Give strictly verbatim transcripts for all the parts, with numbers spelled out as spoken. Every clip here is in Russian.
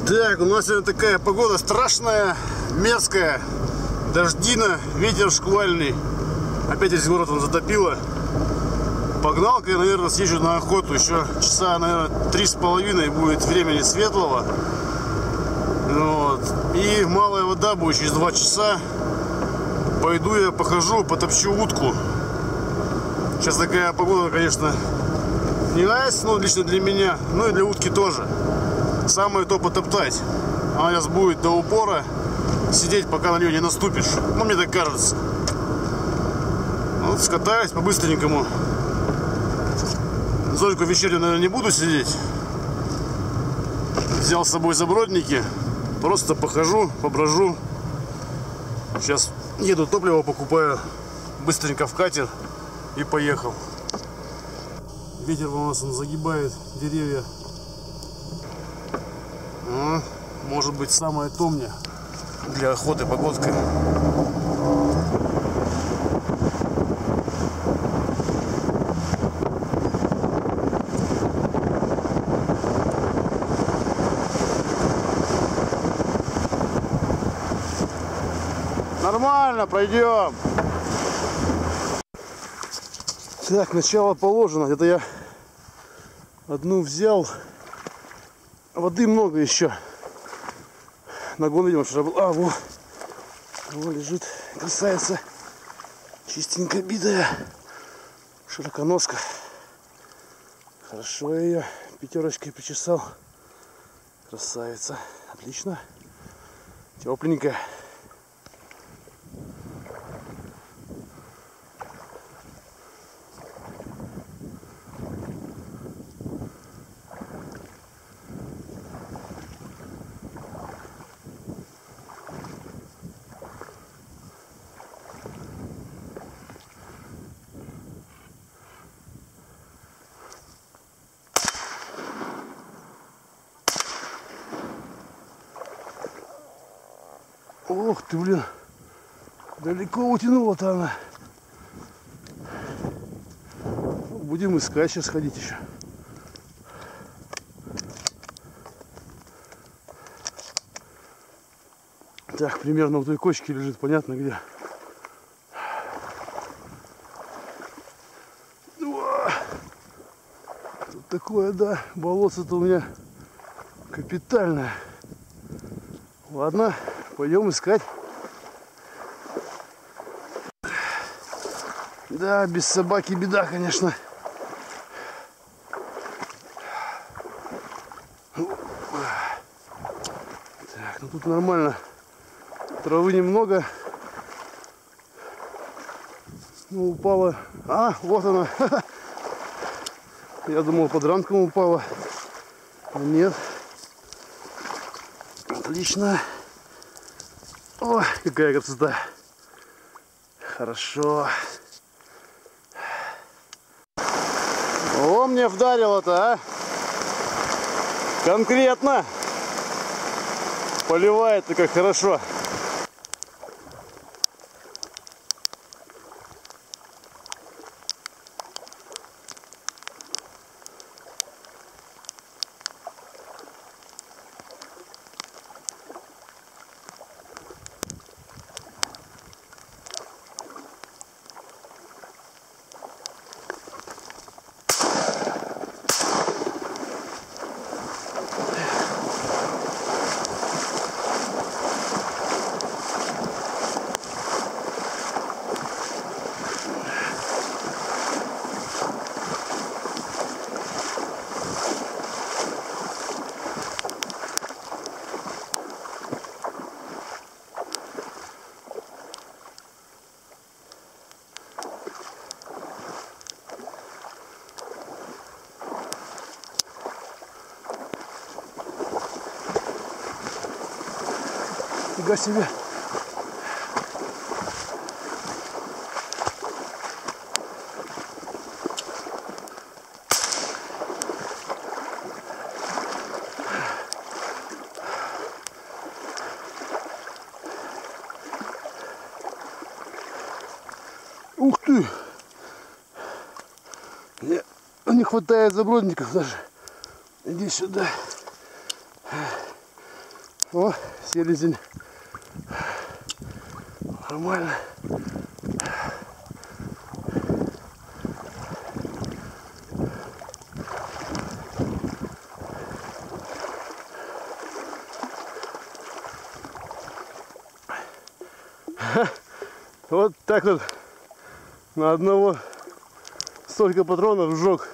Так, у нас сегодня такая погода страшная, мерзкая, дождина, ветер шквальный. Опять весь город он затопило. Погнал-ка я, наверное, съезжу на охоту. Еще часа, наверное, три с половиной будет времени светлого. Вот. И малая вода будет через два часа. Пойду я похожу, потопчу утку. Сейчас такая погода, конечно, не айс, но лично для меня, ну и для утки тоже. Самое то потоптать. Она сейчас будет до упора сидеть, пока на нее не наступишь. Ну, мне так кажется. Вот скатаюсь по-быстренькому. Зорьку вечернюю, наверное, не буду сидеть. Взял с собой забродники. Просто похожу, поброжу. Сейчас еду, топливо покупаю. Быстренько в катер и поехал. Ветер у нас он загибает деревья. А, может быть, самое то мне для охоты погодка. Нормально, пройдем. Так, начало положено. Это я одну взял. Воды много еще. Нагон, видимо, вчера был. А, во. Во, лежит красавица. Чистенько битая. Широконоска. Хорошо я ее пятерочкой причесал. Красавица. Отлично. Тепленькая. Ох ты, блин, далеко утянула-то она. Будем искать, сейчас ходить еще. Так, примерно в той кочке лежит, понятно где. Тут такое, да, болото-то у меня капитальное. Ладно. Пойдем искать. Да, без собаки беда, конечно. Так, ну тут нормально. Травы немного. Ну, упала. А, вот она. Я думал, под ранком упала. А нет. Отлично. О, какая красота. Хорошо. О, мне вдарило-то, а. Конкретно. Поливает-то как хорошо. Фига себе. Ух ты! Мне не хватает забродников даже. Иди сюда. О, селезень. Нормально. Вот так вот на одного столько патронов сжег.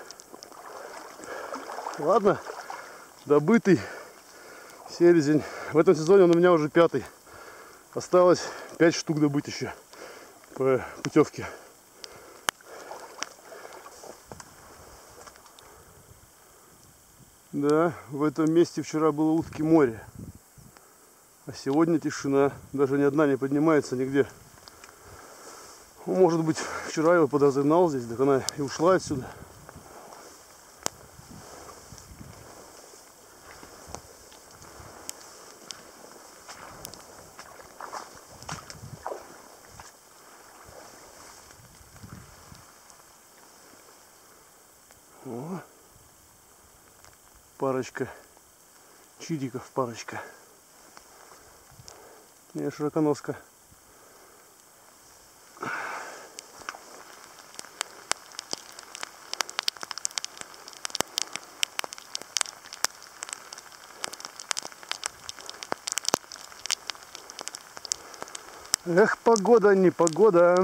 Ладно, добытый селезень. В этом сезоне он у меня уже пятый. Осталось пять штук добыть еще по путевке. Да, в этом месте вчера было утки море. А сегодня тишина. Даже ни одна не поднимается нигде. Ну, может быть, вчера его подразогнал здесь, так она и ушла отсюда. О, парочка чириков, парочка. Не, широконоска. Эх, погода, не погода.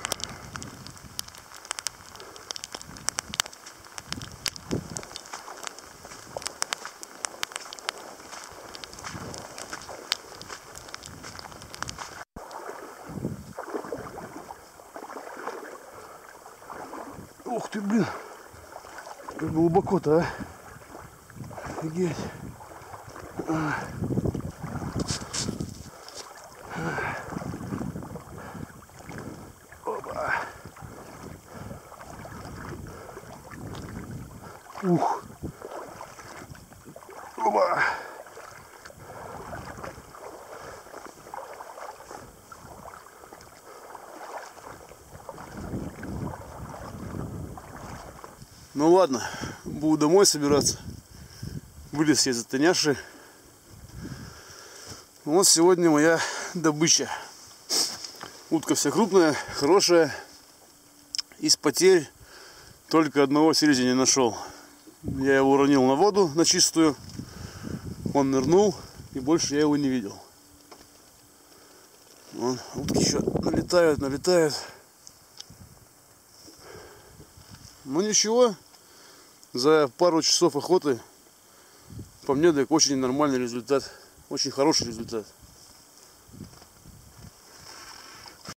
Ух ты, блин, как глубоко-то, а? Офигеть. Опа. Ух. Опа. Ну ладно, буду домой собираться. Вылез я из Таняши. Вот сегодня моя добыча. Утка вся крупная, хорошая. Из потерь только одного селезня не нашел. Я его уронил на воду, на чистую. Он нырнул, и больше я его не видел. Вон, утки еще налетают, налетают. Ну ничего, за пару часов охоты по мне так очень нормальный результат, очень хороший результат.